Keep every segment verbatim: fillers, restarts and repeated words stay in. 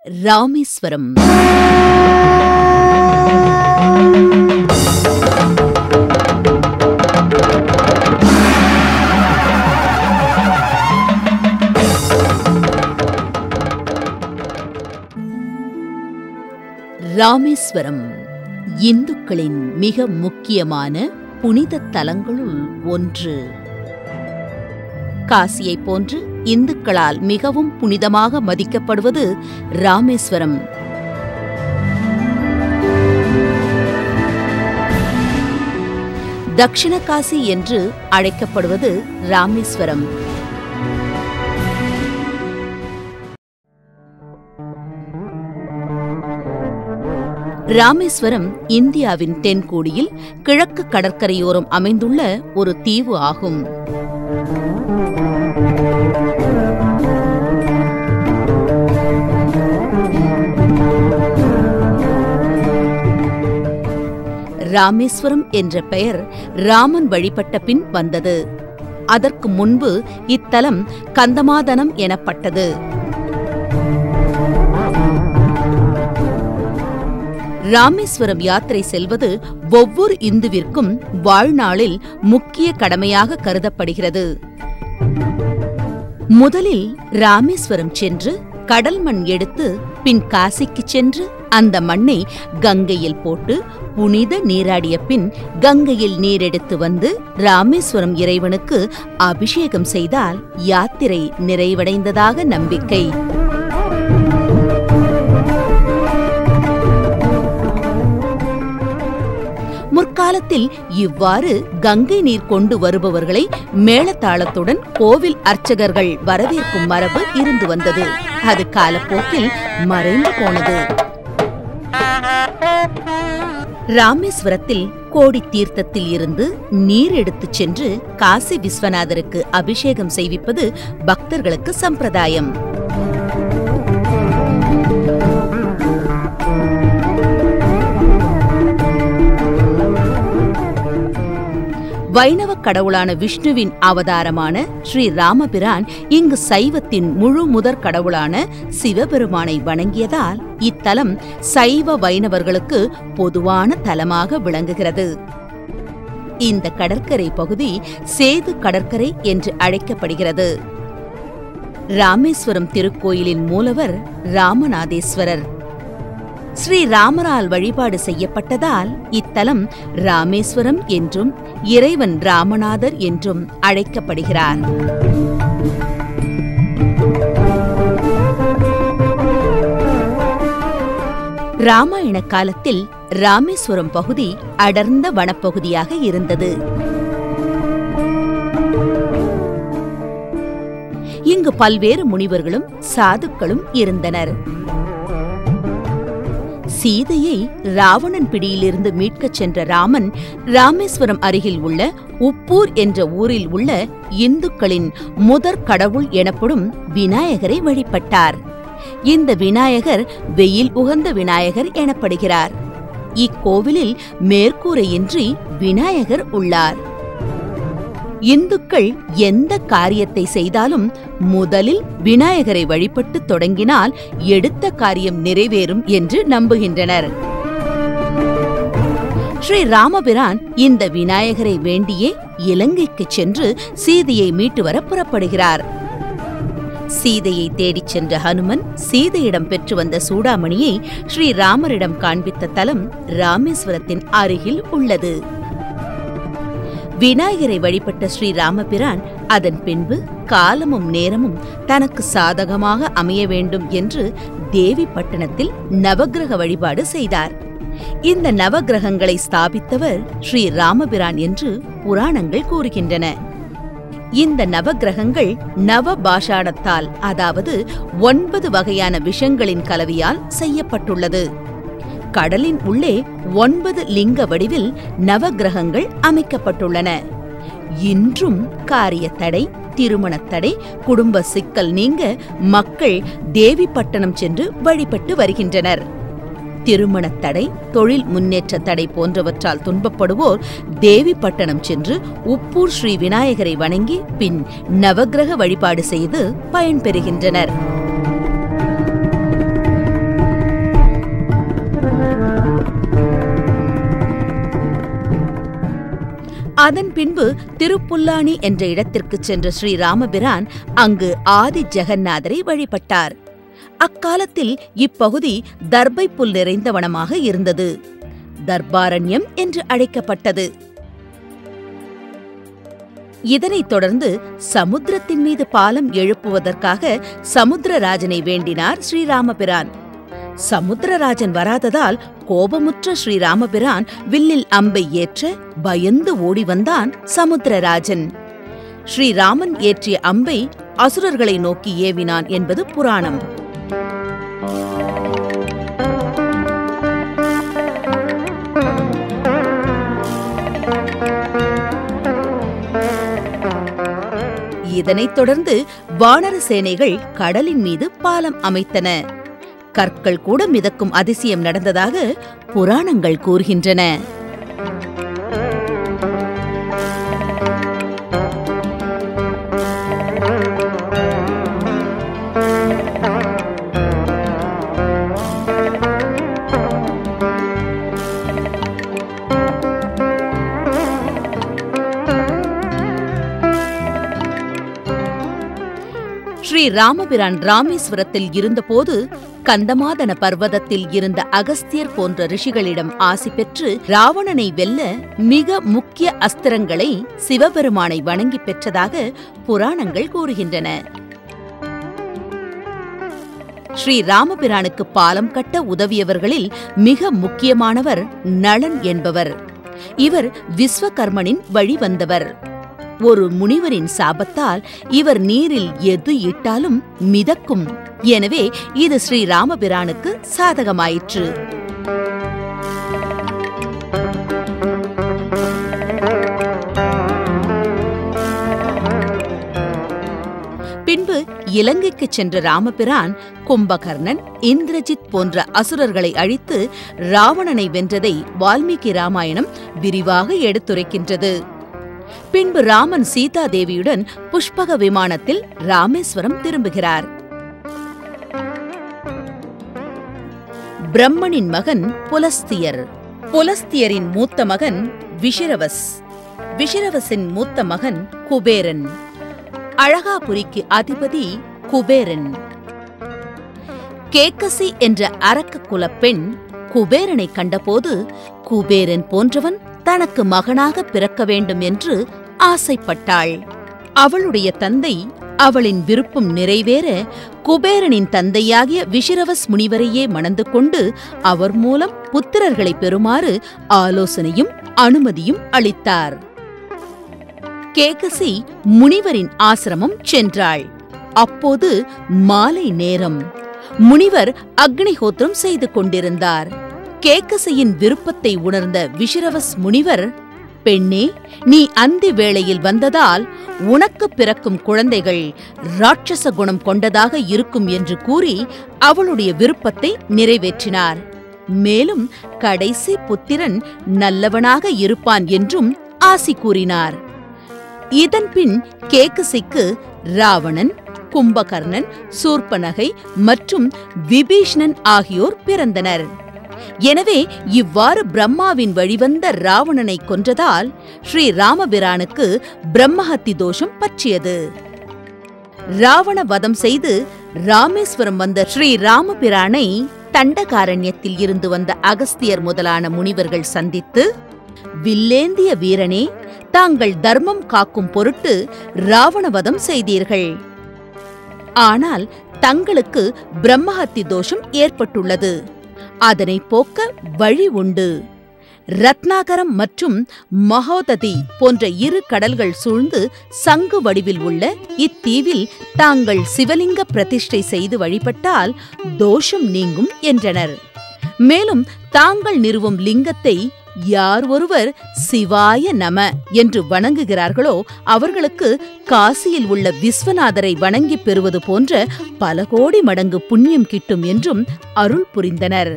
ராமேஸ்வரம். ராமேஸ்வரம் இந்துக்களின் மிக முக்கியமான புனித தலங்களுள் ஒன்று. காசியை போன்று இந்துக்களால் மிகவும் புனிதமாக மதிக்கப்படுவது ராமேஸ்வரம். தக்ஷிண காசி என்று அழைக்கப்படுவது ராமேஸ்வரம். ராமேஸ்வரம் இந்தியாவின் தென்கோடியில் கிழக்கு கடற்கரையோரம் அமைந்துள்ள ஒரு தீவு ஆகும். ராமேஸ்வரம் என்ற பெயர் ராமன் வழிபட்ட பின் வந்தது. அதற்கு முன்பு இத்தலம் கந்தமாதனம் எனப்பட்டது. ராமேஸ்வரம் யாத்திரை செல்வது ஒவ்வொரு இந்துவிற்கும் வாழ்நாளில் முக்கிய கடமையாக கருதப்படுகிறது. முதலில் ராமேஸ்வரம் சென்று கடல் மண் எடுத்து பின் காசிக்கு சென்று அந்த மண்ணை கங்கையில் போட்டு புனித நீராடிய பின் கங்கையில் நீரெடுத்து வந்து ராமேஸ்வரம் இறைவனுக்கு அபிஷேகம் செய்தால் யாத்திரை நிறைவடைந்ததாக நம்பிக்கை. முற்காலத்தில் இவ்வாறு கங்கை நீர் கொண்டு வருபவர்களை மேளதாளத்துடன் கோவில் அர்ச்சகர்கள் வரவேற்கும் மரபு இருந்து வந்தது. அது காலப்போக்கில் மறைந்து போனது. ராமேஸ்வரத்தில் கோடி தீர்த்தத்தில் இருந்து நீர் எடுத்துச் சென்று காசி விஸ்வநாதருக்கு அபிஷேகம் செய்விப்பது பக்தர்களுக்கு சம்பிரதாயம். வைணவ கடவுளான விஷ்ணுவின் அவதாரமான ஸ்ரீ ராமபிரான் இங்கு சைவத்தின் முழு முதற் கடவுளான சிவபெருமானை வணங்கியதால் இத்தலம் சைவ வைணவர்களுக்கு பொதுவான தலமாக விளங்குகிறது. இந்த கடற்கரை பகுதி சேது கடற்கரை என்று அழைக்கப்படுகிறது. ராமேஸ்வரம் திருக்கோயிலின் மூலவர் ராமநாதேஸ்வரர். ஸ்ரீ ராமரால் வழிபாடு செய்யப்பட்டதால் இத்தலம் ராமேஸ்வரம் என்றும் இறைவன் ராமநாதர் என்றும் அழைக்கப்படுகிறார். ராமாயண காலத்தில் ராமேஸ்வரம் பகுதி அடர்ந்த வனப்பகுதியாக இருந்தது. இங்கு பல்வேறு முனிவர்களும் சாதுக்களும் இருந்தனர். சீதையை ராவணன் பிடியிலிருந்து மீட்கச் சென்ற ராமன் ராமேஸ்வரம் அருகில் உள்ள உப்பூர் என்ற ஊரில் உள்ள இந்துக்களின் முதற் கடவுள் எனப்படும் விநாயகரை வழிபட்டார். இந்த விநாயகர் வெயில் உகந்த விநாயகர் எனப்படுகிறார். இக்கோவிலில் மேற்கூரையின்றி விநாயகர் உள்ளார். இந்துக்கள் எந்த காரியத்தை செய்தாலும் முதலில் விநாயகரை வழிபட்டு தொடங்கினால் எடுத்த காரியம் நிறைவேறும் என்று நம்புகின்றனர். ஸ்ரீ ராமபிரான் இந்த விநாயகரை வேண்டியே இலங்கைக்கு சென்று சீதையை மீட்டு வர புறப்படுகிறார். சீதையை தேடிச் சென்ற ஹனுமன் சீதையிடம் பெற்று வந்த சூடாமணியை ஸ்ரீராமரிடம் காண்பித்த தலம் ராமேஸ்வரத்தின் அருகில் உள்ளது. விநாயகரை வழிபட்ட ஸ்ரீ ராமபிரான் அதன் பின்பு காலமும் நேரமும் தனக்கு சாதகமாக அமைய வேண்டும் என்று தேவிப்பட்டணத்தில் நவக்கிரக வழிபாடு செய்தார். இந்த நவக்கிரகங்களை ஸ்தாபித்தவர் ஸ்ரீ ராமபிரான் என்று புராணங்கள் கூறுகின்றன. இந்த நவக்கிரகங்கள் நவ பாஷாணத்தால், அதாவது ஒன்பது வகையான விஷங்களின் கலவையால் செய்யப்பட்டுள்ளது. கடலின் உள்ளே ஒன்பது லிங்க வடிவில் நவக்கிரகங்கள் அமைக்கப்பட்டுள்ளன. இன்றும் காரிய தடை, திருமணத் தடை, குடும்ப சிக்கல் நீங்க மக்கள் தேவிப்பட்டணம் சென்று வழிபட்டு வருகின்றனர். திருமணத் தடை, தொழில் முன்னேற்ற தடை போன்றவற்றால் துன்பப்படுவோர் தேவிப்பட்டணம் சென்று உப்பூர் ஸ்ரீ விநாயகரை வணங்கி பின் நவக்கிரக வழிபாடு செய்து பயன்பெறுகின்றனர். அதன் பின்பு திருப்புல்லானி என்ற இடத்திற்கு சென்ற ஸ்ரீராமபிரான் அங்கு ஆதி ஜெகந்நாதரை வழிபட்டார். அக்காலத்தில் இப்பகுதி தர்பை புல் நிறைந்த வனமாக இருந்தது. தர்பாரண்யம் என்று அழைக்கப்பட்டது. இதனைத் தொடர்ந்து சமுத்திரத்தின் மீது பாலம் எழுப்புவதற்காக சமுத்திரராஜனை வேண்டினார் ஸ்ரீராமபிரான். சமுத்திரராஜன் வராததால் கோபமுற்ற ஸ்ரீராமபிரான் வில்லில் அம்பை ஏற்ற பயந்து ஓடி வந்தான் சமுத்திரராஜன். ஸ்ரீராமன் ஏற்றிய அம்பை அசுரர்களை நோக்கி ஏவினான் என்பது புராணம். இதனைத் தொடர்ந்து வானர சேனைகள் கடலின் மீது பாலம் அமைத்தன. கற்கள் கூட மிதக்கும் அதிசயம் நடந்ததாக புராணங்கள் கூறுகின்றன. ஸ்ரீராமபிரான் ராமேஸ்வரத்தில் இருந்தபோது கந்தமாதன பர்வதத்தில் இருந்த அகஸ்தியர் போன்ற ரிஷிகளிடம் ஆசி பெற்று ராவணனை வெல்ல மிக முக்கிய அஸ்திரங்களை சிவபெருமானை வணங்கி பெற்றதாக புராணங்கள் கூறுகின்றன. ஸ்ரீராமபிரானுக்கு பாலம் கட்ட உதவியவர்களில் மிக முக்கியமானவர் நளன் என்பவர். இவர் விஸ்வகர்மனின் வழிவந்தவர். ஒரு முனிவரின் சாபத்தால் இவர் நீரில் எது இட்டாலும் மிதக்கும். எனவே இது ஸ்ரீராமபிரானுக்கு சாதகமாயிற்று. பின்பு இலங்கைக்கு சென்ற ராமபிரான் கும்பகர்ணன், இந்திரஜித் போன்ற அசுரர்களை அழித்து ராவணனை வென்றதை வால்மீகி ராமாயணம் விரிவாக எடுத்துரைக்கின்றது. பின்பு ராமன் சீதா தேவியுடன் புஷ்பக விமானத்தில் ராமேஸ்வரம் திரும்புகிறார். பிரம்மனின் மகன் புலஸ்தியர். புலஸ்தியரின் மூத்த மகன் விஷிரவஸ். விஷிரவசின் மூத்த மகன் குபேரன். அழகாபுரிக்கு அதிபதி குபேரன். கேக்கசி என்ற அரக்க குலப் பெண் குபேரனை கண்டபோது குபேரன் போன்றவன் தனக்கு மகனாக பிறக்க வேண்டும் என்று ஆசைப்பட்டாள். அவளுடைய தந்தை அவளின் விருப்பம் நிறைவேற குபேரனின் தந்தையாகிய விஷிரவஸ் முனிவரையே மணந்து கொண்டு அவர் மூலம் புத்திரர்களை பெறுமாறு ஆலோசனையும் அனுமதியும் அளித்தார். கேகசி முனிவரின் ஆசிரமம் சென்றாள். அப்போது மாலை நேரம். முனிவர் அக்னிஹோத்திரம் செய்து கொண்டிருந்தார். கேக்கசியின் விருப்பத்தை உணர்ந்த விஷிரவஸ் முனிவர், பெண்ணே, நீ அந்தி வேளையில் வந்ததால் உனக்கு பிறக்கும் குழந்தைகள் ராட்சச குணம் கொண்டதாக இருக்கும் என்று கூறி அவளுடைய விருப்பத்தை நிறைவேற்றினார். மேலும் கடைசி புத்திரன் நல்லவனாக இருப்பான் என்றும் ஆசி கூறினார். இதன்பின் கேக்கசிக்கு ராவணன், கும்பகர்ணன், சூர்பனகை மற்றும் விபீஷணன் ஆகியோர் பிறந்தனர். எனவே இவ்வாறு பிரம்மாவின் வழிவந்த ராவணனை கொன்றதால் ஸ்ரீராமபிரானுக்கு பிரம்மஹத்தி தோஷம் பற்றியது. ராவண வதம் செய்து ராமேஸ்வரம் வந்த ஸ்ரீராமபிரானை தண்டகாரண்யத்தில் இருந்து வந்த அகஸ்தியர் முதலான முனிவர்கள் சந்தித்து, வில்லேந்திய வீரனே, தாங்கள் தர்மம் காக்கும் பொருட்டு ராவணவதம் செய்தீர்கள். ஆனால் தங்களுக்கு பிரம்மஹத்தி தோஷம் ஏற்பட்டுள்ளது. அதனை போக்க வழி உண்டு. ரத்னாகரம் மற்றும் மகோததி போன்ற இரு கடல்கள் சூழ்ந்து சங்கு வடிவில் உள்ள இத்தீவில் தாங்கள் சிவலிங்க பிரதிஷ்டை செய்து வழிபட்டால் தோஷம் நீங்கும் என்றனர். மேலும் தாங்கள் நிறுவும் லிங்கத்தை யார் ஒருவர் சிவாய நம என்று வணங்குகிறார்களோ அவர்களுக்கு காசியில் உள்ள விஸ்வநாதரை வணங்கி பெறுவது போன்ற பல கோடி மடங்கு புண்ணியம் கிட்டும் என்றும் அருள் புரிந்தனர்.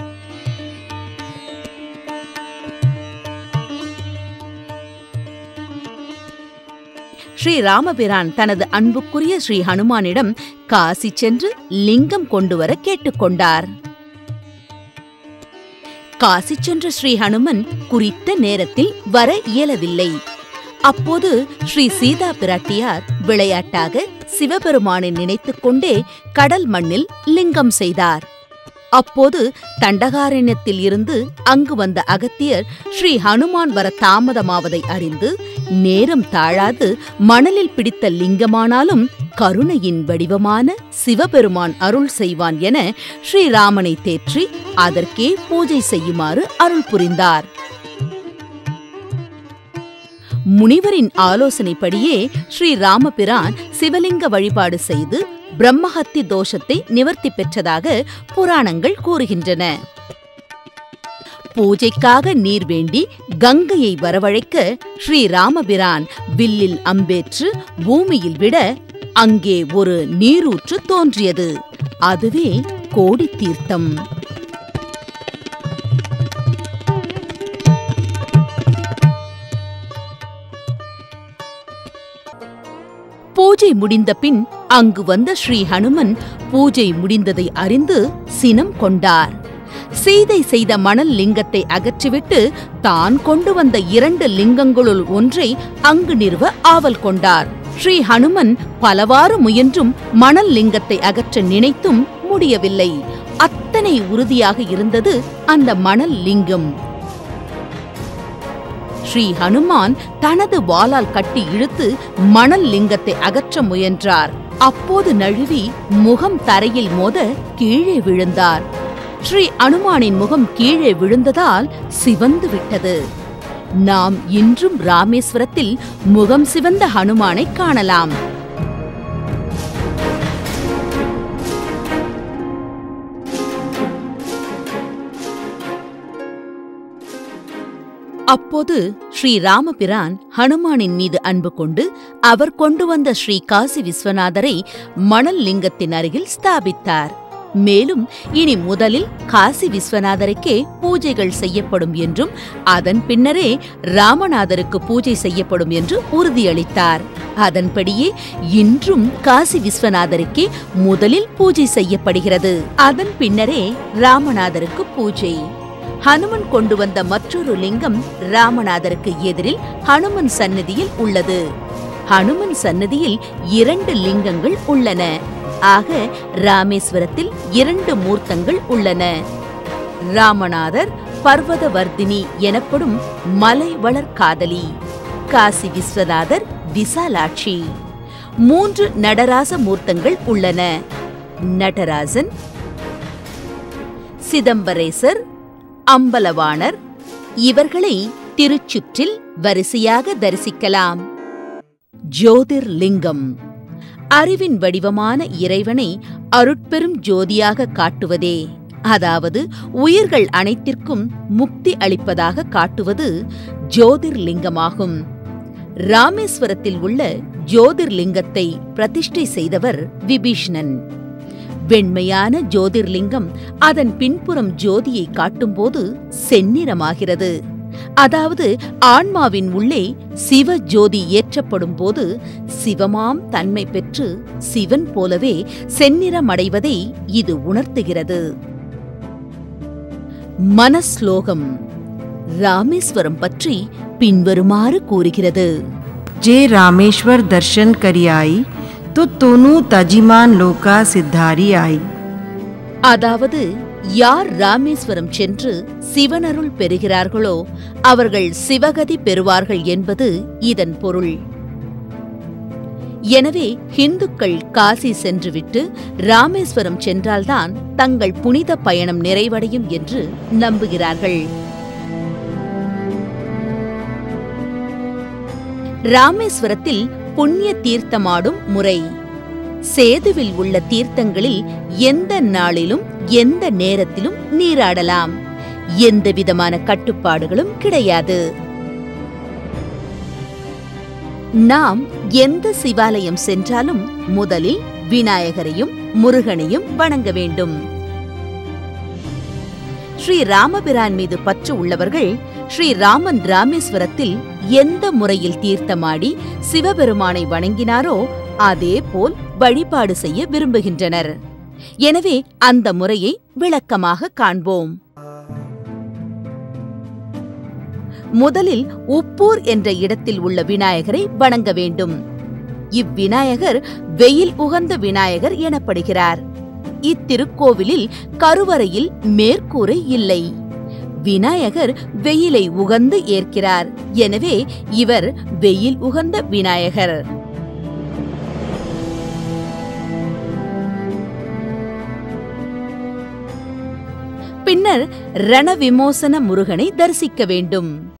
ஸ்ரீராமபிரான் தனது அன்புக்குரிய ஸ்ரீ ஹனுமானிடம் காசி சென்று லிங்கம் கொண்டுவர கேட்டுக்கொண்டார். காசி சென்ற ஸ்ரீ ஹனுமன் குறித்த நேரத்தில் வர இயலவில்லை. அப்போது ஸ்ரீ சீதா பிராட்டியார் விளையாட்டாக சிவபெருமானை நினைத்துக் கொண்டே கடல் மண்ணில் லிங்கம் செய்தார். அப்போது தண்டகாரண்யத்தில் இருந்து அங்கு வந்த அகத்தியர் ஸ்ரீ ஹனுமான் வர தாமதமாவதை அறிந்து நேரம் தாழாது மணலில் பிடித்த லிங்கமானாலும் கருணையின் வடிவமான சிவபெருமான் அருள் செய்வான் என ஸ்ரீராமனை தேற்றி அதற்கே பூஜை செய்யுமாறு அருள் புரிந்தார். முனிவரின் ஆலோசனைப்படியே ஸ்ரீராமபிரான் சிவலிங்க வழிபாடு செய்து பிரம்மஹத்தி தோஷத்தை நிவர்த்தி பெற்றதாக புராணங்கள் கூறுகின்றன. பூஜைக்காக நீர் வேண்டி கங்கையை வரவழைக்க ஸ்ரீராமபிரான் வில்லில் அம்பேற்று பூமியில் விட அங்கே ஒரு நீரூற்று தோன்றியது. அதுவே கோடி தீர்த்தம். பூஜை முடிந்த பின் அங்கு வந்த ஸ்ரீ ஹனுமன் பூஜை முடிந்ததை அறிந்து சினம் கொண்டார். சீதை செய்த மணல் லிங்கத்தை அகற்றிவிட்டு தான் கொண்டு வந்த இரண்டு லிங்கங்களுள் ஒன்றை அங்கு நிறுவ ஆவல் கொண்டார். ஸ்ரீ ஹனுமன் பலவாறு முயன்றும் மணல் லிங்கத்தை அகற்ற நினைத்தும் முடியவில்லை. அத்தனை உறுதியாக இருந்தது அந்த மணல் லிங்கம். ஸ்ரீ ஹனுமான் தனது வாளால் கட்டி இழுத்து மணல் லிங்கத்தை அகற்ற முயன்றார். அப்போது நழுவி முகம் தரையில் மோத கீழே விழுந்தார். ஸ்ரீ அனுமானின் முகம் கீழே விழுந்ததால் சிவந்து விட்டது. நாம் இன்றும் ராமேஸ்வரத்தில் முகம் சிவந்த ஹனுமானை காணலாம். அப்போது ஸ்ரீ ராமபிரான் ஹனுமானின் மீது அன்பு கொண்டு அவர் கொண்டு வந்த ஸ்ரீ காசி விஸ்வநாதரை மணல் லிங்கத்தின் அருகில் ஸ்தாபித்தார். மேலும் இனி முதலில் காசி விஸ்வநாதருக்கே பூஜைகள் செய்யப்படும் என்றும் அதன் பின்னரே ராமநாதருக்கு பூஜை செய்யப்படும் என்று உறுதியளித்தார். அதன்படியே இன்றும் காசி விஸ்வநாதருக்கே முதலில் பூஜை செய்யப்படுகிறது. அதன் பின்னரே ராமநாதருக்கு பூஜை. ஹனுமன் கொண்டு வந்த மற்றொரு லிங்கம் ராமநாதருக்கு எதிரில் ஹனுமன் சந்நிதியில் உள்ளது. ஹனுமன் சந்நிதியில் இரண்டு லிங்கங்கள் உள்ளன. ஆக ராமேஸ்வரத்தில் இரண்டு மூர்த்தங்கள் உள்ளன. ராமநாதர் பர்வதவர்தினி எனப்படும் மலை வளர் காதலி, காசி விஸ்வநாதர் விசாலாட்சி. மூன்று நடராச மூர்த்தங்கள் உள்ளன. நடராசன், சிதம்பரேசர், அம்பலவாணர். இவர்களை திருச்சுற்றில் வரிசையாக தரிசிக்கலாம். ஜோதிர்லிங்கம் அறிவின் வடிவமான இறைவனை அருட்பெரும் ஜோதியாக காட்டுவதே, அதாவது உயிர்கள் அனைத்திற்கும் முக்தி அளிப்பதாக காட்டுவது ஜோதிர்லிங்கமாகும். ராமேஸ்வரத்தில் உள்ள ஜோதிர்லிங்கத்தை பிரதிஷ்டை செய்தவர் விபீஷ்ணன். வெண்மையான ஜோதிர்லிங்கம் அதன் பின்புறம் ஜோதியை காட்டும்போது செந்நிறமாகிறது. அதாவது ஆன்மாவின் உள்ளே சிவ ஜோதி ஏற்றப்படும் போது சிவமாம் தன்மை பெற்று சிவன் போலவே செந்நிறமடைவதை இது உணர்த்துகிறது. மனஸ்லோகம் ராமேஸ்வரம் பற்றி பின்வருமாறு கூறுகிறது. जे रामेश्वर दर्शन करी आई तो तोनू तजिमान लोका सिद्धारी आई. அதாவது யார் ராமேஸ்வரம் சென்று சிவனருள் பெறுகிறார்களோ அவர்கள் சிவகதி பெறுவார்கள் என்பது இதன் பொருள். எனவே ஹிந்துக்கள் காசி சென்றுவிட்டு ராமேஸ்வரம் சென்றால்தான் தங்கள் புனித பயணம் நிறைவடையும் என்று நம்புகிறார்கள். ராமேஸ்வரத்தில் புண்ணிய தீர்த்தமாடும் முறை. சேதுவில் உள்ள தீர்த்தங்களில் எந்த நாளிலும் எந்த நேரத்திலும் நீராடலாம். எந்த விதமான கட்டுப்பாடுகளும் கிடையாது. நாம் எந்த சிவாலயம் சென்றாலும் முதலில் விநாயகரையும் முருகனையும் வணங்க வேண்டும். ஸ்ரீ ராமபிரான் மீது பற்று உள்ளவர்கள் ஸ்ரீராமன் ராமேஸ்வரத்தில் எந்த முறையில் தீர்த்தமாடி சிவபெருமானை வணங்கினாரோ அதே போல் வழிபாடு செய்ய விரும்புகின்றனர். எனவே அந்த முறையை விளக்கமாக காண்போம். முதலில் உப்பூர் என்ற இடத்தில் உள்ள விநாயகரை வணங்க வேண்டும். இவ்விநாயகர் வெயில் உகந்த விநாயகர் எனப்படுகிறார். இத்திருக்கோவிலில் கருவறையில் மேற்கூரை இல்லை. விநாயகர் வெயிலை உகந்து ஏற்கிறார். எனவே இவர் வெயில் உகந்த விநாயகர். பின்னர் ரணவிமோசன முருகனை தரிசிக்க வேண்டும்.